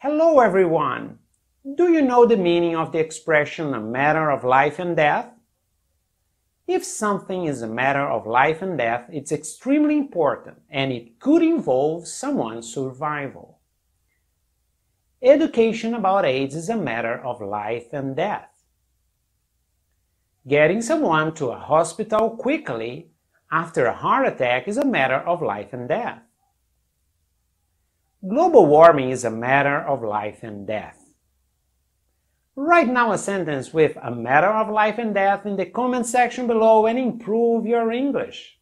Hello everyone! Do you know the meaning of the expression a matter of life and death? If something is a matter of life and death, it's extremely important and it could involve someone's survival. Education about AIDS is a matter of life and death. Getting someone to a hospital quickly after a heart attack is a matter of life and death. Global warming is a matter of life and death. Write now a sentence with a matter of life and death in the comment section below and improve your English.